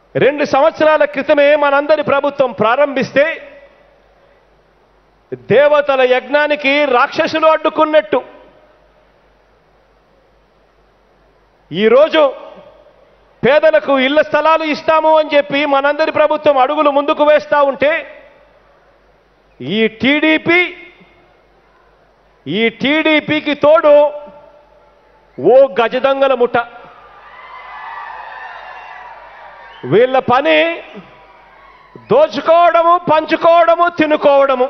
2 సంవత్సరాల క్రితమే మనందరి ప్రభుత్వం ప్రారంభిస్తే దేవతల యజ్ఞానికి రాక్షసులు అడ్డుకున్నట్టు ఈరోజు పేదలకు ఇళ్ల స్థలాలు ఇస్తాము అని చెప్పి మనందరి ప్రభుత్వం అడుగులు ముందుకు వేస్తూ ఉంటే ఈ టీడీపీకి తోడు ఓ గజదొంగల ముఠ. వీళ్ళ పని దోచుకోవడము, పంచుకోవడము, తినుకోవడము.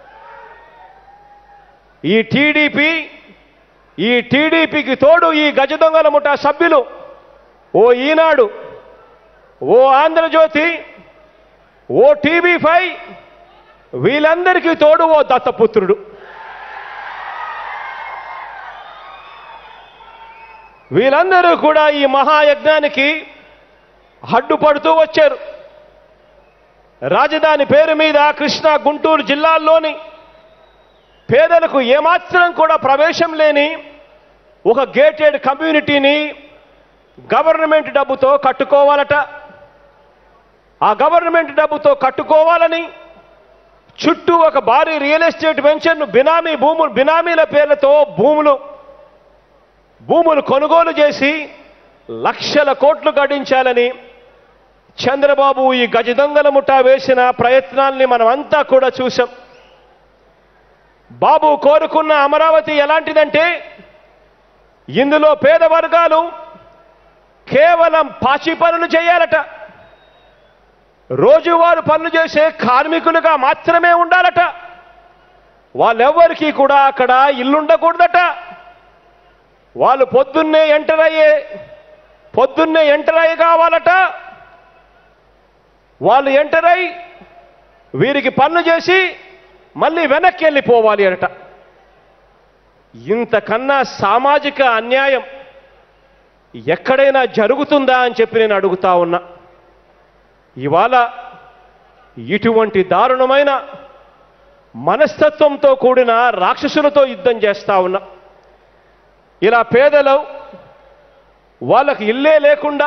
ఈ టీడీపీకి తోడు ఈ గజదొంగల ముఠ సభ్యులు ఓ ఈనాడు, ఓ ఆంధ్రజ్యోతి, ఓ TV5 వీళ్ళందరికీ తోడు ఓ దత్తపుత్రుడు. వీళ్ళందరూ కూడా ఈ మహాయజ్ఞానికి అడ్డుపడుతూ వచ్చారు. రాజధాని పేరు మీద కృష్ణా, గుంటూరు జిల్లాల్లోని పేదలకు ఏమాత్రం కూడా ప్రవేశం లేని ఒక గేటెడ్ కమ్యూనిటీని గవర్నమెంట్ డబ్బుతో కట్టుకోవాలట. ఆ గవర్నమెంట్ డబ్బుతో కట్టుకోవాలని చుట్టూ ఒక భారీ రియల్ ఎస్టేట్ వెంచర్ను బినామీల పేర్లతో భూములు కొనుగోలు చేసి లక్షల కోట్లు గడించాలని చంద్రబాబు ఈ గజదొంగల ముఠా వేసిన ప్రయత్నాల్ని మనమంతా కూడా చూసాం. బాబు కోరుకున్న అమరావతి ఎలాంటిదంటే ఇందులో పేద వర్గాలు కేవలం పాచి పనులు చేయాలట, రోజువారు పనులు చేసే కార్మికులుగా మాత్రమే ఉండాలట. వాళ్ళెవ్వరికీ కూడా అక్కడ ఇల్లుండకూడదట. వాళ్ళు పొద్దున్నే ఎంటర్ అయ్యి కావాలట. వాళ్ళు ఎంటర్ అయ్యి వీరికి పనులు చేసి మళ్ళీ వెనక్కి వెళ్ళిపోవాలి అట. ఇంతకన్నా సామాజిక అన్యాయం ఎక్కడైనా జరుగుతుందా అని చెప్పి నేను అడుగుతా ఉన్నా. ఇవాళ ఇటువంటి దారుణమైన మనస్తత్వంతో కూడిన రాక్షసులతో యుద్ధం చేస్తా ఉన్నా. ఇలా పేదలు వాళ్ళకి ఇల్లే లేకుండా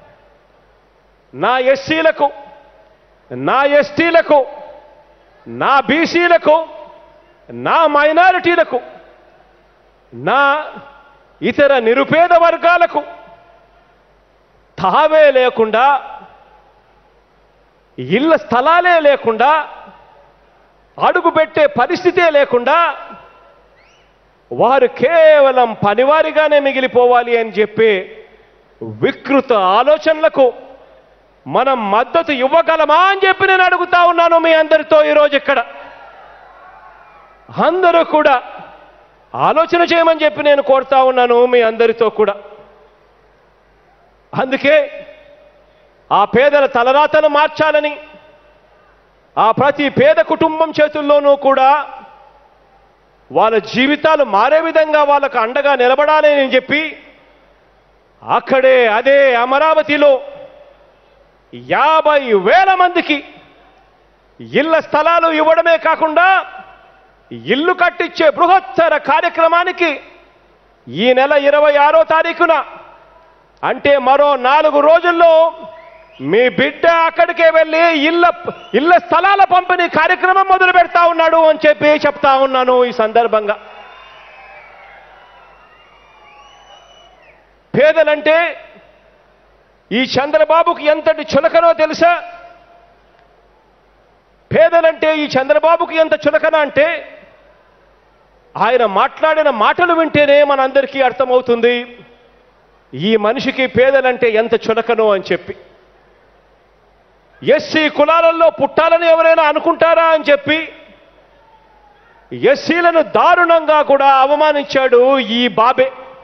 నా ఎస్సీలకు, నా ఎస్టీలకు, నా బీసీలకు, నా మైనారిటీలకు, నా ఇతర నిరుపేద వర్గాలకు తావే లేకుండా, ఇళ్ల స్థలాలే లేకుండా, అడుగుపెట్టే పరిస్థితే లేకుండా వారు కేవలం పనివారిగానే మిగిలిపోవాలి అని చెప్పి వికృత ఆలోచనలకు మనం మద్దతు ఇవ్వగలమా అని చెప్పి నేను అడుగుతా ఉన్నాను మీ అందరితో ఈరోజు ఇక్కడ. అందరూ కూడా ఆలోచన చేయమని చెప్పి నేను కోరుతా ఉన్నాను మీ అందరితో కూడా. అందుకే ఆ పేదల తలరాతను మార్చాలని, ఆ ప్రతి పేద కుటుంబం చేతుల్లోనూ కూడా వాళ్ళ జీవితాలు మారే విధంగా వాళ్ళకు అండగా నిలబడాలి అని చెప్పి అదే అమరావతిలో 50,000 మందికి ఇళ్ల స్థలాలు ఇవ్వడమే కాకుండా ఇల్లు కట్టించే బృహత్తర కార్యక్రమానికి ఈ నెల 26వ తారీఖున అంటే మరో 4 రోజుల్లో మీ బిడ్డ అక్కడికే వెళ్ళి ఇళ్ల స్థలాల పంపిణీ కార్యక్రమం మొదలు పెడతా ఉన్నాడు అని చెప్పి చెప్తా ఉన్నాను ఈ సందర్భంగా. పేదలంటే ఈ చంద్రబాబుకి ఎంతటి చులకనో తెలుసా? పేదలంటే ఈ చంద్రబాబుకి ఎంత చులకన అంటే ఆయన మాట్లాడిన మాటలు వింటేనే మనందరికీ అర్థమవుతుంది ఈ మనిషికి పేదలంటే ఎంత చులకనో అని చెప్పి. ఎస్సీ కులాలలో పుట్టాలని ఎవరైనా అనుకుంటారా అని చెప్పి ఎస్సీలను దారుణంగా కూడా అవమానించాడు ఈ బాబే.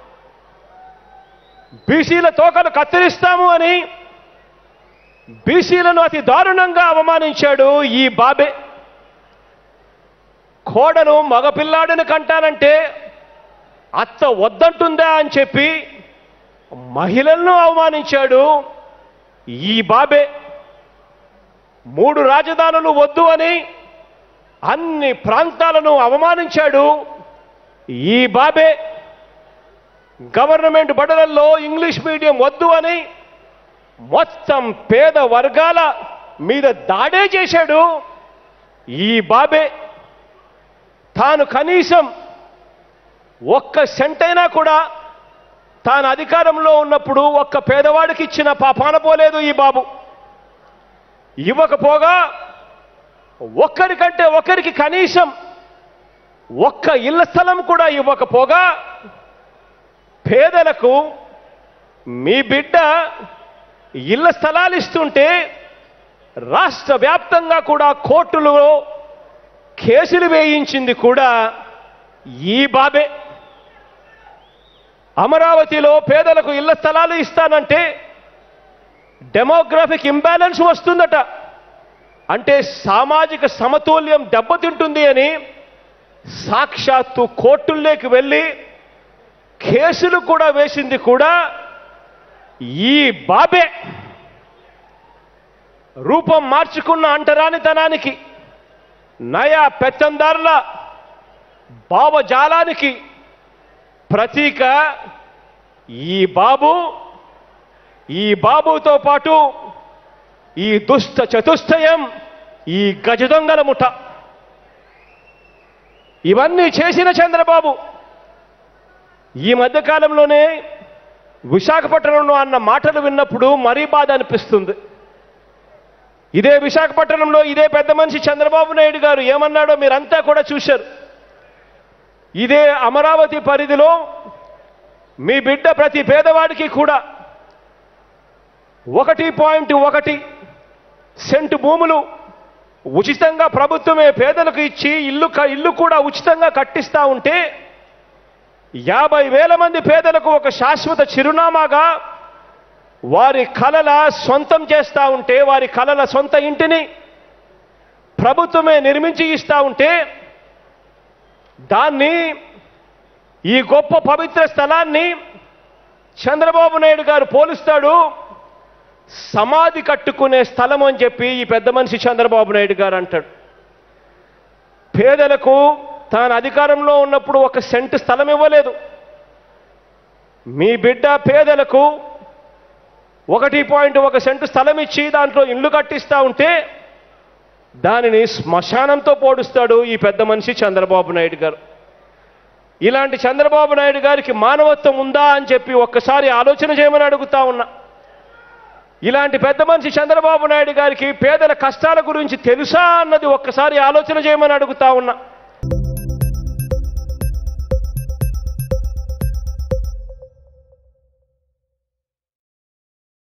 బీసీల తోకలు కత్తిరిస్తాము అని బీసీలను అతి దారుణంగా అవమానించాడు ఈ బాబే. కోడను మగపిల్లాడిని కంటానంటే అత్త వద్దంటుందా అని చెప్పి మహిళలను అవమానించాడు ఈ బాబే. 3 రాజధానులు వద్దు అని అన్ని ప్రాంతాలను అవమానించాడు ఈ బాబే. గవర్నమెంట్ బడులలో ఇంగ్లీష్ మీడియం వద్దు అని మొత్తం పేద వర్గాల మీద దాడే చేశాడు ఈ బాబే. తాను కనీసం ఒక్క సెంటైనా కూడా తాను అధికారంలో ఉన్నప్పుడు ఒక్క పేదవాడికి ఇచ్చిన పాపాన పోలేదు ఈ బాబు. ఇవ్వకపోగా ఒక్కరికంటే ఒకరికి కనీసం ఒక్క ఇళ్ల స్థలం కూడా ఇవ్వకపోగా పేదలకు మీ బిడ్డ ఇళ్ల స్థలాలు ఇస్తుంటే రాష్ట్ర వ్యాప్తంగా కూడా కోర్టులో కేసులు వేయించింది కూడా ఈ బాబే. అమరావతిలో పేదలకు ఇళ్ల స్థలాలు ఇస్తానంటే డెమోగ్రఫిక్ ఇంబ్యాలెన్స్ వస్తుందట, అంటే సామాజిక సమతుల్యం దెబ్బతింటుంది అని సాక్షాత్తు కోర్టుల్లోకి వెళ్ళి కేసులు కూడా వేసింది కూడా ఈ బాబే. రూపం మార్చుకున్న అంటరానితనానికి, నయా పెత్తందారుల భావజాలానికి ప్రతీక ఈ బాబు. ఈ బాబుతో పాటు ఈ దుష్ట చతుష్టయం, ఈ గజదొంగల ముఠ, ఇవన్నీ చేసిన చంద్రబాబు ఈ మధ్యకాలంలోనే విశాఖపట్నంలో అన్న మాటలు విన్నప్పుడు మరీ బాధ అనిపిస్తుంది. ఇదే విశాఖపట్నంలో ఇదే పెద్ద మనిషి చంద్రబాబు నాయుడు గారు ఏమన్నాడో మీరంతా కూడా చూశారు. ఇదే అమరావతి పరిధిలో మీ బిడ్డ ప్రతి పేదవాడికి కూడా 1.1 సెంటు భూములు ఉచితంగా ప్రభుత్వమే పేదలకు ఇచ్చి ఇల్లు కూడా ఉచితంగా కట్టిస్తా ఉంటే 50,000 మంది పేదలకు ఒక శాశ్వత చిరునామాగా వారి కలల సొంతం చేస్తా ఉంటే, వారి కలల సొంత ఇంటిని ప్రభుత్వమే నిర్మించి ఇస్తా ఉంటే దాన్ని, ఈ గొప్ప పవిత్ర స్థలాన్ని చంద్రబాబు నాయుడు గారు పోలుస్తాడు సమాధి కట్టుకునే స్థలం అని చెప్పి ఈ పెద్ద మనిషి చంద్రబాబు నాయుడు గారు అంటాడు. పేదలకు తాను అధికారంలో ఉన్నప్పుడు 1 సెంటు స్థలం ఇవ్వలేదు. మీ బిడ్డ పేదలకు 1.1 సెంటు స్థలం ఇచ్చి దాంట్లో ఇల్లు కట్టిస్తా ఉంటే దానిని శ్మశానంతో పోడుస్తాడు ఈ పెద్ద మనిషి చంద్రబాబు నాయుడు గారు. ఇలాంటి చంద్రబాబు నాయుడు గారికి మానవత్వం ఉందా అని చెప్పి ఒక్కసారి ఆలోచన చేయమని అడుగుతా ఉన్నా. ఇలాంటి పెద్ద మనిషి చంద్రబాబు నాయుడు గారికి పేదల కష్టాల గురించి తెలుసా అన్నది ఒక్కసారి ఆలోచన చేయమని అడుగుతా ఉన్నా.